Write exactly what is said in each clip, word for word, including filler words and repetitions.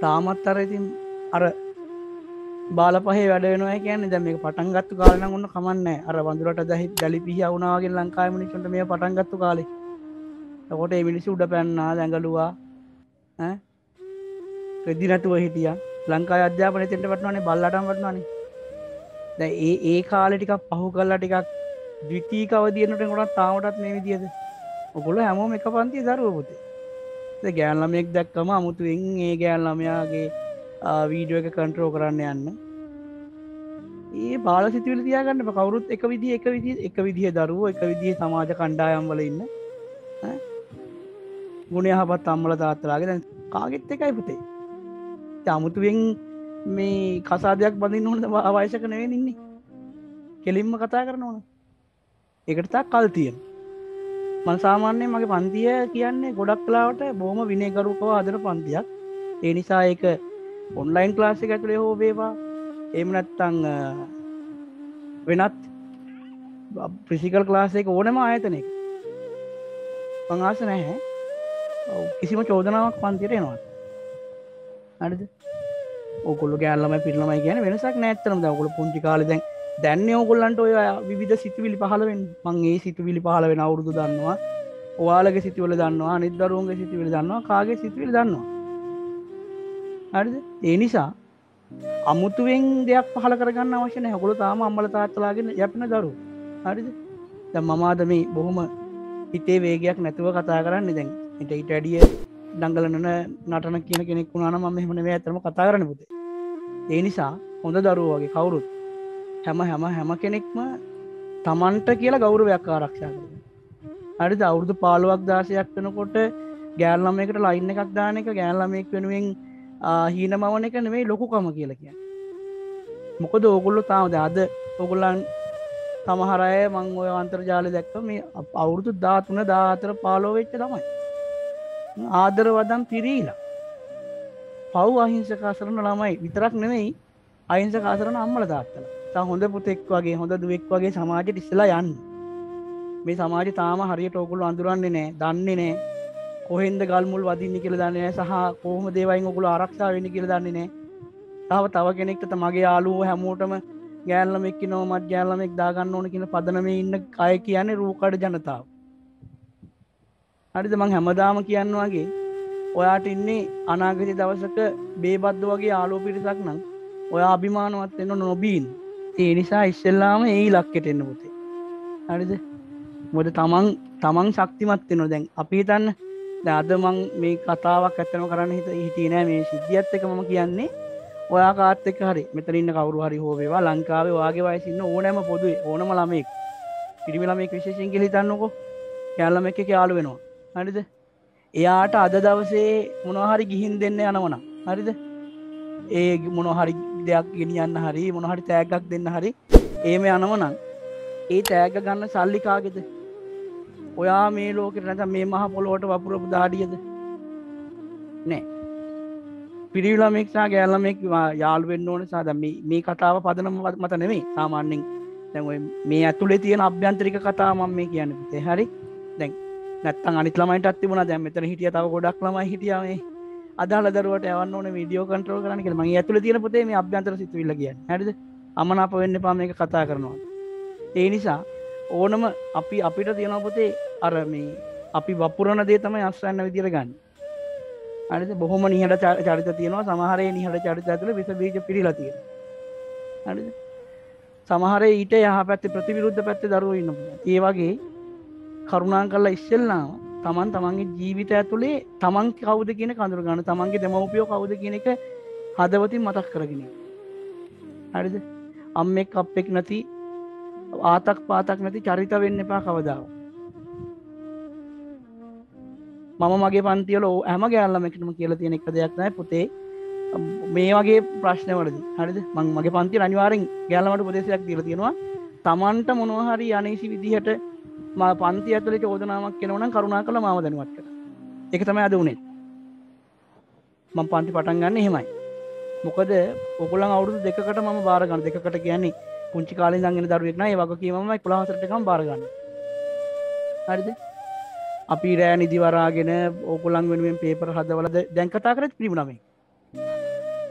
තාමත් අර ඉතින් අර බාල පහේ වැඩ වෙනවා කියන්නේ දැන් මේක පටන් ගත්ත කාලේ නම් ඔන්න කමන්නේ අර වඳුරට දැලි පිහියා වුණා වගේ ලංකාවේ මිනිස්සුන්ට මේක පටන් ගත්ත කාලේ. එතකොට මේ මිනිස්සු උඩ පැන්නා දැඟලුවා ඈ රෙදි නැතුව හිටියා. ලංකාවේ අධ්‍යාපනය දෙන්න වටනවානේ බල්ලාටම වටනවානේ. දැන් ඒ ඒ කාලේ ටිකක් පහු කරලා ටිකක් ද්විතීක අවධියනට කොට තාමටත් මේ විදියද. ඔයගොල්ලෝ හැමෝම එක පන්තියේ දරුවෝ පුතේ. ඒ ගෑන් ළමයෙක් දැක්කම අමුතුවෙන් ඒ ගෑන් ළමයාගේ වීඩියෝ එක කන්ට්‍රෝල් කරන්න යන්න. ඒ බාල සිතුවිලි තියාගන්න බෑ. කවුරුත් එක විදිහ එක විදිහ එක විදිහේ දරුවෝ එක විදිහේ සමාජ කණ්ඩායම් වල ඉන්න. ඈ ගුණ යහපත් අම්මලා තාත්තලාගේ දැන් කාගෙත් එකයි පුතේ. ඒ අමුතුවෙන් මේ කසාදයක් බඳින්න ඕන වයසක නෙවෙයි ඉන්නේ. කෙලින්ම කතා කරන්න ඕන. ඒකට තා කල් තියෙන. මම සාමාන්‍යයෙන් මගේ පන්තිය කියන්නේ ගොඩක් වෙලාවට බොහොම විනයගරුකව හදන පන්තියක්. ඒ නිසා ඒක ඔන්ලයින් ක්ලාස් එක ඇතුලේ හෝ වේවා එහෙම නැත්නම් වෙනත් ෆිසිකල් ක්ලාස් එක ඕනම ආයතනයක මං ආස නැහැ. කිසිම චෝදනාවක් පන්තියට එනවා. හරිද? ඕගොල්ලෝ ගෑන් ළමයි පිරිමි ළමයි කියන්නේ වෙනසක් නෑ ඇත්තටම. දැන් ඕගොල්ලෝ පුංචි කාලේ දැන් දැන්නේ ඕගොල්ලන්ට ඔය විවිධ සිතුවිලි පහළ වෙන්නේ. මං ඒ සිතුවිලි පහළ වෙන අවුරුදු දන්නවා. ඔයාලගේ සිතුවිලි දන්නවා. අනිත් දරුවන්ගේ සිතුවිලි දන්නවා. කාගේ සිතුවිලි දන්නවා. හරිද? ඒ නිසා අමුතුවෙන් දෙයක් පහල කරගන්න අවශ්‍ය නැහැ. ඔයගොල්ලෝ තාම අම්මලා තාත්තලාගෙන යපින දරුවෝ. හරිද? දැන් මම ආද මේ බොහොම හිතේ වේගයක් නැතුව කතා කරන්නේ දැන්. ඊට ඊට වැඩිය දඟලන නටන කියන කෙනෙක් වුණා නම් මම එහෙම නෙවෙයි අතරම කතා කරන්න පුතේ. ඒ නිසා හොඳ දරුවෝ වගේ කවුරුත් හැම හැම හැම කෙනෙක්ම Tamanට කියලා ගෞරවයක් ආරක්ෂා කරනවා. හරිද? අවුරුදු පහළොවක් දාසයක් වෙනකොට ගෑන් ළමයකට ලයින් එකක් දාන එක ගෑන් ළමයෙක් වෙනුවෙන් හීනමවන එක නෙවෙයි ලොකුකම කියලා කියන්නේ. මොකද ඕගොල්ලෝ තාම දැන් අද ඕගොල්ලන් සමහර අය මම ඔය අන්තර්ජාලය දැක්ක මේ අවුරුදු දහතුන දහහතර පහළොව වෙච්ච තමයි. ආදර වදන් පිරීලා. පව් අහිංසක අසරණ ළමයි විතරක් නෙවෙයි අහිංසක අසරණ අම්මලා තාත්තලා. තා හොඳ පුතෙක් වගේ හොඳ දුවෙක් වගේ සමාජෙට ඉස්සලා යන්න. මේ සමාජය තාම හරියට ඕගොල්ලෝ අඳුරන්නේ නැහැ, දන්නේ නැහැ. කොහෙන්ද ගල් මුල් වදින්නේ කියලා දන්නේ නැහැ සහ කොහොමද ඒවයින් ඔයගොල්ලෝ ආරක්ෂා වෙන්නේ කියලා දන්නේ නැහැ. තව තව කෙනෙක්ට මගේ යාළුවෝ හැමෝටම ගෑන් ළමෙක් ඉන්නවා මත් ගෑන් ළමෙක් දාගන්න ඕන කියන පදනමේ ඉන්න අය කියන්නේ රූකඩ ජනතාව. හරිද? මං හැමදාම කියනවා වගේ ඔයාට ඉන්නේ අනාගත දවසක බේබද්ද වගේ යාළුවෝ පිරිසක් නම් ඔයා අභිමානවත් වෙන්න නොබීන්. ඒ නිසා ඉස්සෙල්ලාම ඒ ඉලක්කයට එන්න පුතේ. හරිද? මොකද තමන් තමන් ශක්තිමත් වෙනවා. දැන් අපි හිතන්න දැන් අද මං මේ කතාවක් ඇත්තම කරන්න හිත හිටියේ නෑ මේ සිද්ධියත් එක මම කියන්නේ ඔයා කාත් එක්ක හරි මෙතන ඉන්න කවුරු හරි හෝ වේවා ලංකාවේ ඔයාගේ වයසේ ඉන්න ඕනෑම පොදුවේ ඕනම ළමෙක් පිරිමි ළමෙක් විශේෂයෙන් කියලා හිතන්නකෝ ගෑන් ළමෙක් එක්ක යාළු වෙනවා. හරිද? එයාට අද දවසේ මොනවා හරි ගිහින් දෙන්න යනවනම් හරිද? ඒ මොනවා හරි දෙයක් ගෙනියන්න හරි මොනවා හරි තෑග්ගක් දෙන්න හරි එහෙම යනවනම් ඒ තෑග්ග ගන්න සල්ලි කාගේද? ඔයා මේ ලෝකෙට නැත්නම් මේ මහ පොළොවට වපුරපු දාඩියද? නෑ. පිරිමි ළමෙක් සහ ගෑන් ළමෙක් යාළු වෙන්න ඕනේ සහ දැන් මේ මේ කතාව පදනම මත නෙමෙයි. සාමාන්‍යයෙන් දැන් ඔය මේ ඇතුලේ තියෙන අභ්‍යන්තරික කතාව මම මේ කියන්නේ පුතේ. හරි? දැන් නැත්තම් අනිත් ළමයින්ටත් තිබුණා. දැන් මෙතන හිටියා තව ගොඩක් ළමයි හිටියා මේ අදාළ දරුවට යවන්න ඕනේ වීඩියෝ කන්ට්‍රෝල් කරන්න කියලා. මම මේ ඇතුලේ තියෙන පුතේ මේ අභ්‍යන්තර සිතුවිල්ල කියන්නේ. හරිද? අමනාප වෙන්න එපා මේක කතා කරනවා. ඒ නිසා ඕනම අපි අපිට තියෙනවා පුතේ අර මේ අපි වපුරන දේ තමයි අස්වැන්න විදියට ගන්න. හරිද? බොහොම නිහඬ චරිත තියෙනවා. සමහර ඒ නිහඬ චරිත ඇතුලේ විස බීජ පිරීලා තියෙනවා. හරිද? සමහර ඊට යහපැත්තේ ප්‍රතිවිරුද්ධ පැත්තේ දරුවෝ ඉන්නවා. ඒ වගේ කරුණාන් කරලා ඉස්සෙල්ලාම තමන් තමන්ගේ ජීවිතය ඇතුලේ තමන් කවුද කියන කඳුර ගන්න. තමන්ගේ දෙමව්පියෝ කවුද කියන එක හදවතින් මතක් කරගෙන ඉන්න. හරිද? අම්මෙක් අප්පෙක් නැති ආතක් පාතක් නැති චරිත වෙන්න එපා කවදාවත්. මම මගේ පන්තිවල හැම ගෑන් ළමෙක්ටම කියලා තියෙන එක දෙයක් තමයි පුතේ මේ වගේ ප්‍රශ්න වලදී හරිද මම මගේ පන්තිවල අනිවාර්යෙන් ගෑන් ළමයට උපදේශයක් දීලා තියෙනවා. Tamanට මොනවා හරි අනීසි විදිහට මා පන්ති ඇතුලේ චෝදනාවක් එනවා නම් කරුණාකරලා මාව දැනුවත් කරන්න. ඒක තමයි අද උනේ. මම පන්ති පටන් ගන්න එහෙමයි. මොකද ඔයගොල්ලන් අවුරුදු දෙකකට මම බාර ගන්න. දෙකකට කියන්නේ පුංචි කාලේ ඉඳන් එන දරුවෙක් නෑ. ඒ වගකීම මම එකොළහ වසරට ගම බාර ගන්න. හරිද? අපි රෑ නිදි වරාගෙන ඕගොල්ලන් වෙනුවෙන් පේපර් හදවලා දැන් කතා කරත් පිළිම ළමයි.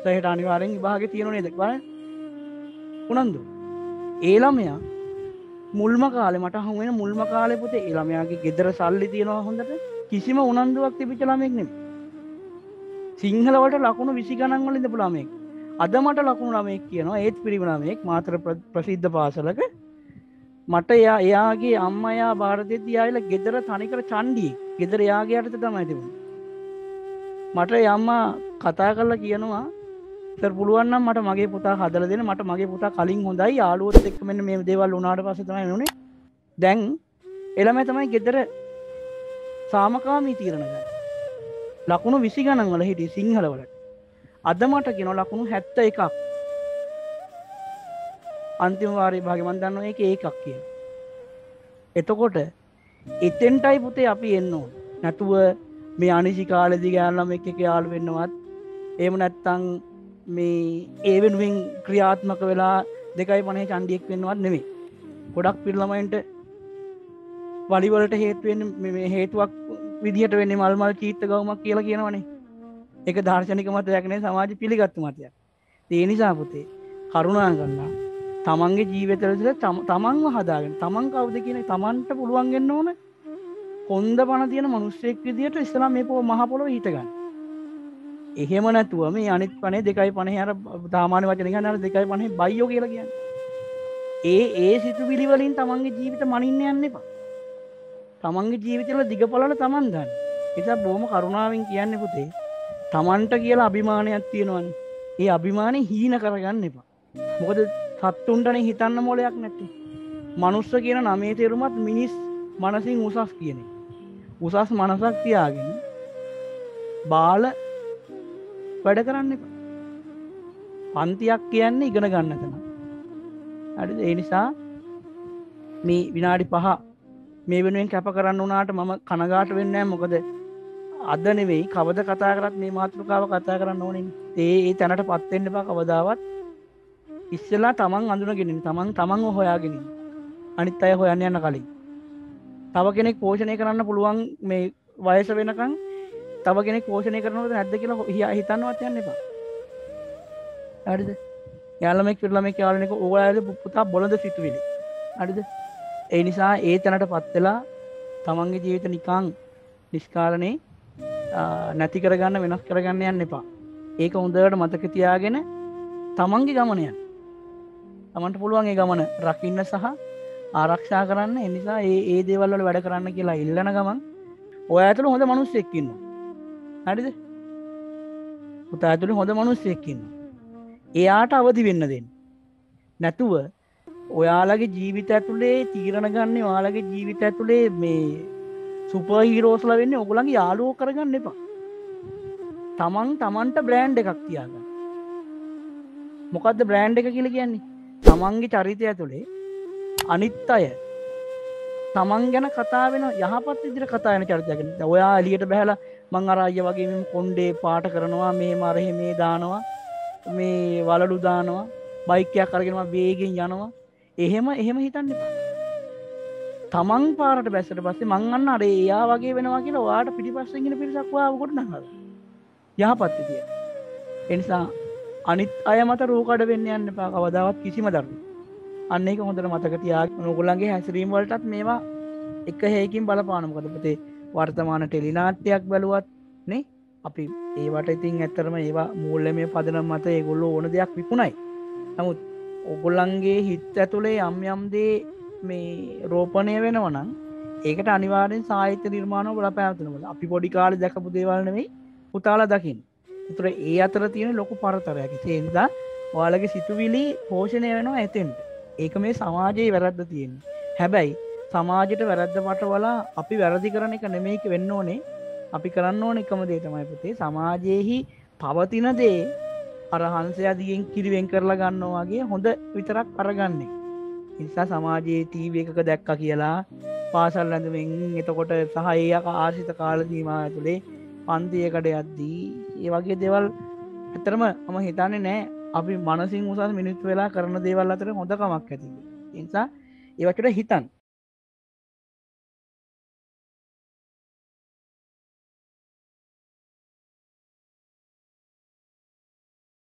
හෙට අනිවාර්යෙන් විභාගේ තියෙනව නේද බලන්න උනන්දු ඒ ළමයා මුල්ම කාලේ මට හමු වෙන මුල්ම කාලේ පුතේ ඒ ළමයාගේ ගෙදර සල්ලි තියනවා හොඳට කිසිම උනන්දුවක් තිබිච්ච ළමෙක් නෙමෙයි සිංහල වලට ලකුණු විසි ගණන් වල ඉඳපු ළමෙක් අද මට ලකුණු ළමෙක් කියනවා ඒත් පිරිම ළමෙක් මාතර ප්‍රසිද්ධ පාසලක මට එයා එයාගේ අම්මා එයා ಭಾರತෙත් යායලා ගෙදර තනිකර චණ්ඩියෙක් ගෙදර එයාගේ යටතේ තමයි තිබුණේ මට ඒ අම්මා කතා කරලා කියනවා සර් පුළුවන් නම් මට මගේ පුතා හදලා දෙන්න මට මගේ පුතා කලින් හොඳයි යාළුවොත් එක්ක මෙන්න මේ දේවල් වුණාට පස්සේ තමයි නුනේ දැන් එළමයි තමයි ගෙදර සාමකාමී තීරණ ගන්න ලකුණු විසි ගණන් වල හිටියේ සිංහල වලට අද මට කියනවා ලකුණු හැත්තෑ එකක් අන්තිම වාරේ භාගේ මම දන්නවා ඒකේ එකක් කියලා එතකොට එතෙන්ටයි පුතේ අපි එන්න ඕන නැතුව මේ අනිසි කාලෙදී ගෑනු ළමෙක් එක්ක යාළු වෙන්නවත් එහෙම නැත්තම් මේ ඒ වෙනුවෙන් ක්‍රියාත්මක වෙලා දෙකයි පණේ චණ්ඩියෙක් වෙන්නවත් නෙමෙයි. ගොඩක් පිළ ළමයින්ට වලි වලට හේතු වෙන්නේ මේ හේතුවක් විදිහට වෙන්නේ මල් මල් චීත්ත ගවුමක් කියලා කියනවනේ. ඒක දාර්ශනික මතයක් නෙවෙයි සමාජ පිළිගත්තු මතයක්. ඒ නිසා පුතේ කරුණා කරලා තමන්ගේ ජීවිතවල තමන්ව හදාගෙන තමන් කවුද කියන තමන්ට පුළුවන් වෙන්න ඕන කොන්ද පණ තියෙන මිනිස්සෙක් විදියට ඉස්සලා මේ පො මහ පොළොව හිට ගන්න. එහෙම නැතුව මේ අනිත් පණේ දෙකයි පණේ අර සාමාන්‍ය වචන ගන්න අර දෙකයි පණේ බයියෝ කියලා කියන්නේ. ඒ ඒ සිතුවිලි වලින් තමන්ගේ ජීවිත මනින්න යන්න එපා. තමන්ගේ ජීවිතවල දිගපළල තමන් ගන්න. ඒක බොහොම කරුණාවෙන් කියන්නේ පුතේ. තමන්ට කියලා අභිමානයක් තියෙනවනේ. ඒ අභිමානෙ හීන කරගන්න එපා. මොකද සත්තුන්ටනේ හිතන්න මොලයක් නැත්තේ. මනුස්ස කියන නමේ තේරුමත් මිනිස් මනසින් උසස් කියන එක. උසස් මනසක් තියාගෙන බාල වැඩ කරන්න එපා. පන්තියක් කියන්නේ ඉගෙන ගන්න තැන. හරිද? ඒ නිසා මේ විනාඩි පහ මේ වෙනුවෙන් කැප කරන්න උනාට මම කනගාටු වෙන්නේ නැහැ. මොකද අද නෙවෙයි කවද කතා කරත් මේ මාතෘකාව කතා කරන්න ඕනේ. ඒ ඒ තැනටපත් වෙන්න එපා කවදාවත්. ඉස්සෙල්ලා තමන් අඳුනගෙන ඉන්න. තමන් තමන්ව හොයාගෙන ඉන්න. අනිත් අය හොයන්න යන කලින්. තව කෙනෙක් පෝෂණය කරන්න පුළුවන් මේ වයස වෙනකන් තව කෙනෙක් පෝෂණය කරනවද නැද්ද කියලා හිතන්නවත් යන්න එපා. හරිද? යාළුවෙක් පිටලමෙක් යාළුවෙක් ඕගොල්ලෝ පුතා බොළඳ සිතුවිලි. හරිද? ඒ නිසා ඒ තැනටපත් වෙලා තමන්ගේ ජීවිත නිකන් නිෂ්කාරණේ නැති කරගන්න වෙනස් කරගන්න යන්න එපා. ඒක හොඳට මතක තියාගෙන තමන්ගේ ගමන යන්න. තමන්ට පුළුවන් ඒ ගමන රකින්න සහ ආරක්ෂා කරන්න. ඒ නිසා ඒ ඒ දේවල් වල වැඩ කරන්න කියලා ඉල්ලන ගමන් ඔය ඇතුළේ හොඳ මිනිස්සෙක් ඉන්නවා. හරිද? පුතා ඇතුළේ හොඳ මිනිස්සෙක් ඉන්නවා. එයාට අවදි වෙන්න දෙන්න. නැතුව ඔයාලගේ ජීවිත ඇතුළේ තීරණ ගන්න ඔයාලගේ ජීවිත ඇතුළේ මේ සුපර් හීරෝස්ලා වෙන්නේ ඔයගොල්ලන්ගේ යාළුවෝ කරගන්න එපා. තමන් තමන්ට බ්‍රෑන්ඩ් එකක් තියාගන්න. මොකද්ද බ්‍රෑන්ඩ් එක කියලා කියන්නේ? තමන්ගේ චරිතය ඇතුළේ අනිත් අය තමන් ගැන කතා වෙන යහපත් විදිහට කතා වෙන චරිතයක්. දැන් ඔයා එළියට බහැලා මං අර අයියා වගේ මේ කොණ්ඩේ පාට කරනවා මේ මර මේ දානවා මේ වලලු දානවා බයික් එකක් අරගෙන මම වේගෙන් යනවා. එහෙම එහෙම හිතන්න එපා. තමන් පාරට බැස්සට පස්සේ මං අන්න අර එයා වගේ වෙනවා කියලා ඔයාට පිටිපස්සෙන් ඉන්න පිරිසක් ඔයාව කොට නහනවා. යහපත් විදියට. ඒ නිසා අනිත් අය මත රූකඩ වෙන්න යන්න එපා කවදාවත් කිසිම දරුවෙක්. අන්න ඒක හොඳට මතක තියාගන්න. ඕගොල්ලන්ගේ හැසිරීම වලටත් මේවා එක හේකින් බලපාන. මොකද පුතේ වර්තමාන ටෙලිනාට්‍යයක් බැලුවත් නේ අපි ඒවට ඉතින් ඇත්තටම ඒවා මූල්‍යමය පදනම මත ඒගොල්ලෝ ඕන දෙයක් විකුණයි. නමුත් ඕගොල්ලන්ගේ හිත ඇතුලේ යම් යම් දේ මේ රෝපණය වෙනවා නම් ඒකට අනිවාර්යෙන් සාහිත්‍ය නිර්මාණ බලපෑම් තියෙනවා. අපි පොඩි කාලේ දැකපු දේවල් නෙමෙයි පුතාලා දකින්න. ඒතර ඒ අතර තියෙන ලොකු පරතරයක්. ඒ නිසා ඔයාලගේ සිතුවිලි පෝෂණය වෙනවා එතෙන්ට. ඒක මේ සමාජයේ වැරද්ද තියෙන්නේ. හැබැයි සමාජයට වැරද්ද වටවලා අපි වැරදි කරන එක නෙමෙයි වෙන්න ඕනේ. අපි කරන්න ඕන එකම දේ තමයි පුතේ සමාජයේහි පවතින දේ අර හංසයා දිගෙන් කිරිවෙන් කරලා ගන්නවා වගේ හොඳ විතරක් අරගන්නේ. ඒ නිසා සමාජයේ ටීවී එකක දැක්කා කියලා පාසල් ඇඳුමින් එතකොට සහ ඒ ආශිත කාල සීමාව ඇතුලේ පන්තියකට යද්දී ඒ වගේ දේවල් ඇත්තටම මම හිතන්නේ නෑ අපි මනසින් උසස් මිනිත්තු වෙලා කරන දේවල් අතර හොඳ කමක් ඇති. ඒ නිසා ඒවට හිතන්න.